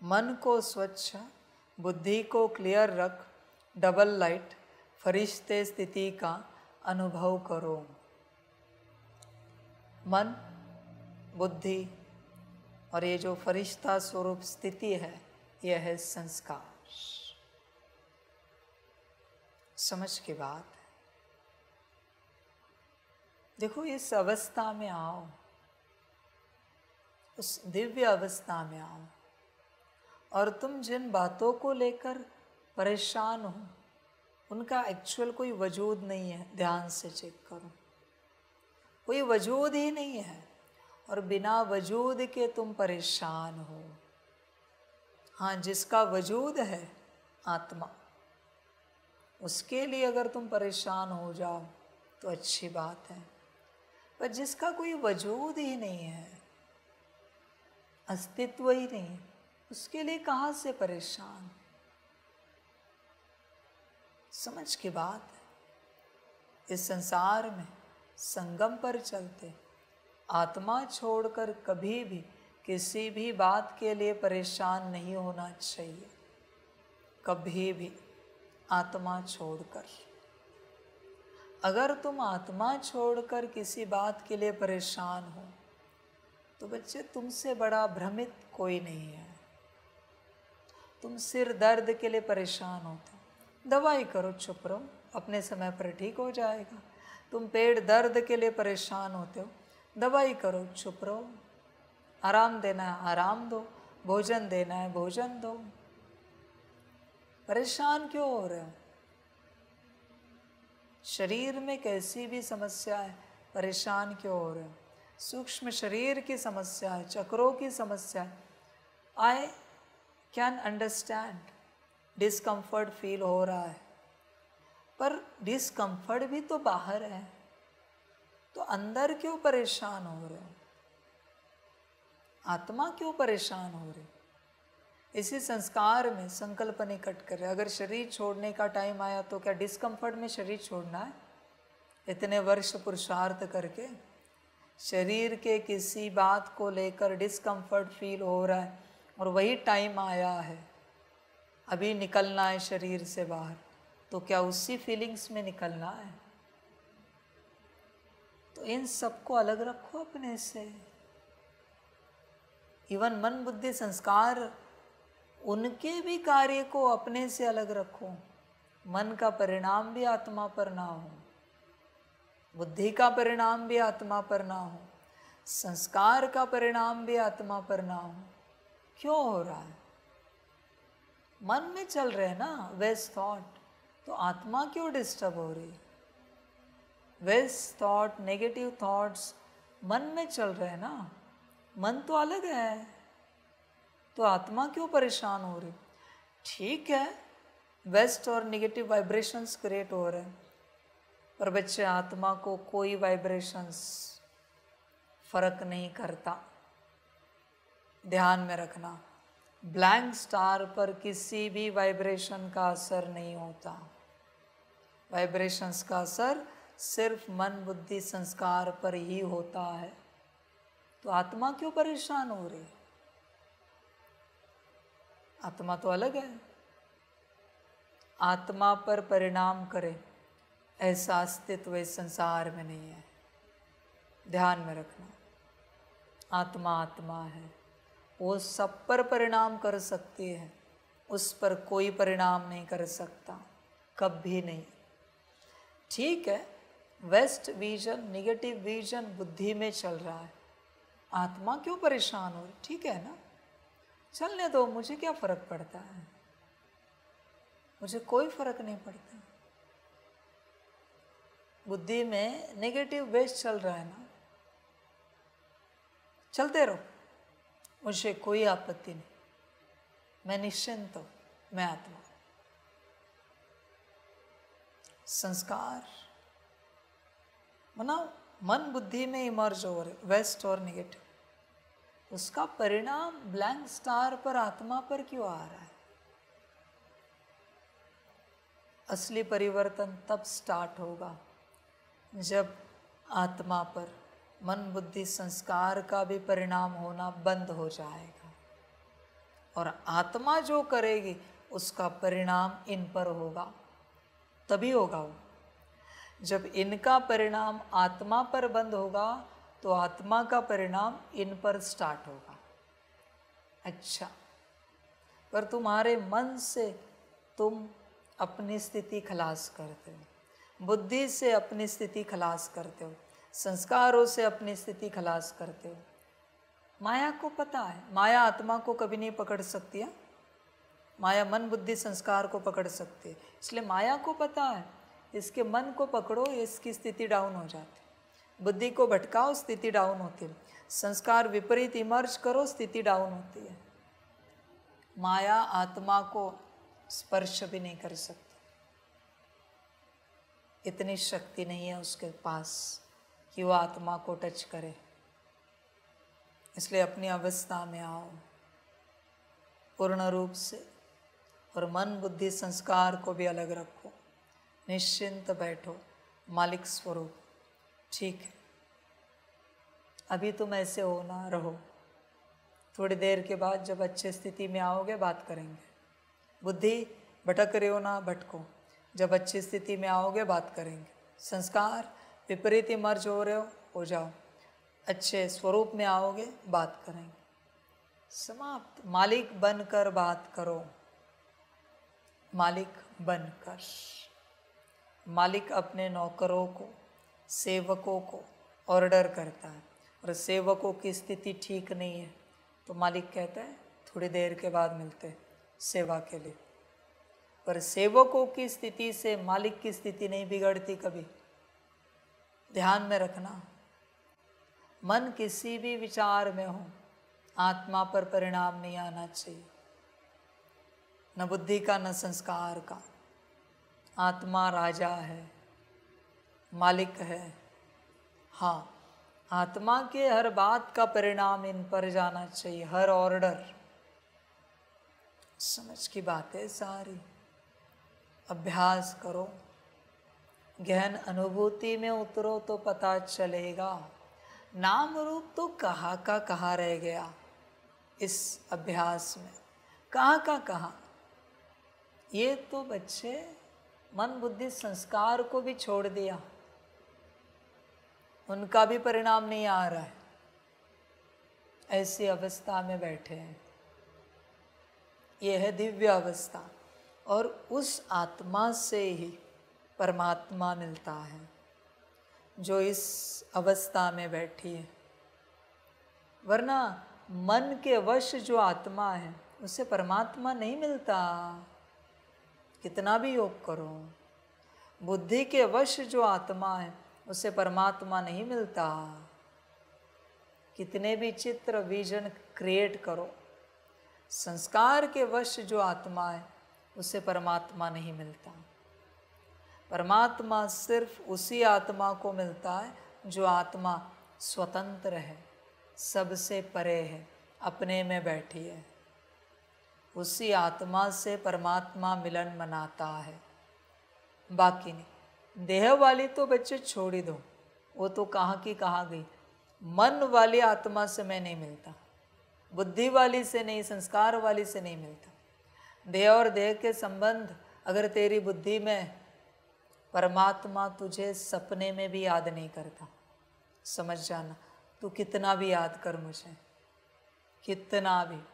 मन को स्वच्छ, बुद्धि को क्लियर रख, डबल लाइट, फरिश्ते स्थिति का अनुभव करो। मन, बुद्धि और ये जो फरिश्ता स्वरूप स्थिति है, यह है संस्कार। समझ की बात है। देखो, इस अवस्था में आओ, उस दिव्य अवस्था में आओ, और तुम जिन बातों को लेकर परेशान हो उनका एक्चुअल कोई वजूद नहीं है। ध्यान से चेक करो, कोई वजूद ही नहीं है, और बिना वजूद के तुम परेशान हो। हाँ, जिसका वजूद है आत्मा, उसके लिए अगर तुम परेशान हो जाओ तो अच्छी बात है, पर जिसका कोई वजूद ही नहीं है, अस्तित्व ही नहीं, उसके लिए कहाँ से परेशान। समझ की बात है। इस संसार में संगम पर चलते आत्मा छोड़कर कभी भी किसी भी बात के लिए परेशान नहीं होना चाहिए। कभी भी आत्मा छोड़कर, अगर तुम आत्मा छोड़कर किसी बात के लिए परेशान हो तो बच्चे, तुमसे बड़ा भ्रमित कोई नहीं है। तुम सिर दर्द के लिए परेशान होते हो, दवाई करो, चुप रहो, अपने समय पर ठीक हो जाएगा। तुम पेट दर्द के लिए परेशान होते हो, दवाई करो, चुप रहो। आराम देना है आराम दो, भोजन देना है भोजन दो। परेशान क्यों हो रहे हो? शरीर में कैसी भी समस्या है, परेशान क्यों हो रहे हो? सूक्ष्म शरीर की समस्या है, चक्रों की समस्या है, I can understand, discomfort feel हो रहा है, पर डिस्कम्फर्ट भी तो बाहर है, तो अंदर क्यों परेशान हो रहे हो? आत्मा क्यों परेशान हो रही? इसी संस्कार में संकल्प निकट करे, अगर शरीर छोड़ने का टाइम आया तो क्या डिस्कम्फर्ट में शरीर छोड़ना है? इतने वर्ष पुरुषार्थ करके शरीर के किसी बात को लेकर डिस्कम्फर्ट फील हो रहा है, और वही टाइम आया है, अभी निकलना है शरीर से बाहर, तो क्या उसी फीलिंग्स में निकलना है? तो इन सबको अलग रखो अपने से। इवन मन बुद्धि संस्कार, उनके भी कार्य को अपने से अलग रखो। मन का परिणाम भी आत्मा पर ना हो, बुद्धि का परिणाम भी आत्मा पर ना हो, संस्कार का परिणाम भी आत्मा पर ना हो। क्यों हो रहा है? मन में चल रहे हैं ना वेस्ट थॉट, तो आत्मा क्यों डिस्टर्ब हो रही? वेस्ट थॉट, नेगेटिव थॉट्स मन में चल रहे हैं ना, मन तो अलग है, तो आत्मा क्यों परेशान हो रही? ठीक है, वेस्ट और नेगेटिव वाइब्रेशंस क्रिएट हो रहे हैं, पर बच्चे, आत्मा को कोई वाइब्रेशंस फर्क नहीं करता। ध्यान में रखना, ब्लैंक स्टार पर किसी भी वाइब्रेशन का असर नहीं होता। वाइब्रेशंस का असर सिर्फ मन बुद्धि संस्कार पर ही होता है, तो आत्मा क्यों परेशान हो रही? आत्मा तो अलग है। आत्मा पर परिणाम करे ऐसा अस्तित्व इस संसार में नहीं है। ध्यान में रखना, आत्मा आत्मा है, वो सब पर परिणाम कर सकती है, उस पर कोई परिणाम नहीं कर सकता, कभी नहीं। ठीक है, वेस्ट विजन, नेगेटिव विजन बुद्धि में चल रहा है, आत्मा क्यों परेशान हो रही? ठीक है ना, चलने दो, मुझे क्या फर्क पड़ता है? मुझे कोई फर्क नहीं पड़ता। बुद्धि में नेगेटिव वेस्ट चल रहा है ना, चलते रहो, मुझे कोई आपत्ति नहीं, मैं निश्चिंत हूं, मैं आत्मा। संस्कार मना मन बुद्धि में इमर्ज हो रहे, वेस्ट और नेगेटिव, उसका परिणाम ब्लैंक स्टार पर, आत्मा पर क्यों आ रहा है? असली परिवर्तन तब स्टार्ट होगा जब आत्मा पर मन बुद्धि संस्कार का भी परिणाम होना बंद हो जाएगा। और आत्मा जो करेगी उसका परिणाम इन पर होगा, तभी होगा वो। जब इनका परिणाम आत्मा पर बंद होगा तो आत्मा का परिणाम इन पर स्टार्ट होगा। अच्छा, पर तुम्हारे मन से तुम अपनी स्थिति खलास करते हो, बुद्धि से अपनी स्थिति खलास करते हो, संस्कारों से अपनी स्थिति खलास करते हो। माया को पता है, माया आत्मा को कभी नहीं पकड़ सकती है। माया मन बुद्धि संस्कार को पकड़ सकती है, इसलिए माया को पता है इसके मन को पकड़ो इसकी स्थिति डाउन हो जाती है, बुद्धि को भटकाओ स्थिति डाउन होती है, संस्कार विपरीत इमर्ज करो स्थिति डाउन होती है। माया आत्मा को स्पर्श भी नहीं कर सकती, इतनी शक्ति नहीं है उसके पास कि वो आत्मा को टच करे। इसलिए अपनी अवस्था में आओ पूर्ण रूप से, और मन बुद्धि संस्कार को भी अलग रखो, निश्चिंत बैठो, मालिक स्वरूप। ठीक है, अभी तुम ऐसे हो ना रहो, थोड़ी देर के बाद जब अच्छे स्थिति में आओगे बात करेंगे। बुद्धि भटक रहे हो ना, भटको, जब अच्छी स्थिति में आओगे बात करेंगे। संस्कार विपरीत इमर्ज हो रहे हो जाओ, अच्छे स्वरूप में आओगे बात करेंगे। समाप्त। मालिक बनकर बात करो, मालिक बनकर। मालिक अपने नौकरों को, सेवकों को ऑर्डर करता है, और सेवकों की स्थिति ठीक नहीं है तो मालिक कहता है थोड़ी देर के बाद मिलते हैं सेवा के लिए। पर सेवकों की स्थिति से मालिक की स्थिति नहीं बिगड़ती कभी, ध्यान में रखना। मन किसी भी विचार में हो, आत्मा पर परिणाम नहीं आना चाहिए, न बुद्धि का न संस्कार का। आत्मा राजा है, मालिक है। हाँ, आत्मा के हर बात का परिणाम इन पर जाना चाहिए, हर ऑर्डर। समझ की बात है सारी। अभ्यास करो, गहन अनुभूति में उतरो तो पता चलेगा नाम रूप तो कहाँ का कहाँ रह गया इस अभ्यास में, कहाँ का कहाँ। ये तो बच्चे मन बुद्धि संस्कार को भी छोड़ दिया, उनका भी परिणाम नहीं आ रहा है, ऐसी अवस्था में बैठे हैं। ये है दिव्य अवस्था, और उस आत्मा से ही परमात्मा मिलता है जो इस अवस्था में बैठी है। वरना मन के वश जो आत्मा है उससे परमात्मा नहीं मिलता, कितना भी योग करो। बुद्धि के वश जो आत्मा है उससे परमात्मा नहीं मिलता, कितने भी चित्र विजन क्रिएट करो। संस्कार के वश जो आत्मा है उससे परमात्मा नहीं मिलता। परमात्मा सिर्फ उसी आत्मा को मिलता है जो आत्मा स्वतंत्र है, सबसे परे है, अपने में बैठी है। उसी आत्मा से परमात्मा मिलन मनाता है, बाकी नहीं। देह वाली तो बच्चे छोड़ ही दो, वो तो कहाँ की कहाँ गई। मन वाली आत्मा से मैं नहीं मिलता, बुद्धि वाली से नहीं, संस्कार वाली से नहीं मिलता। देह और देह के संबंध अगर तेरी बुद्धि में, परमात्मा तुझे सपने में भी याद नहीं करता, समझ जाना। तू कितना भी याद कर मुझे, कितना भी,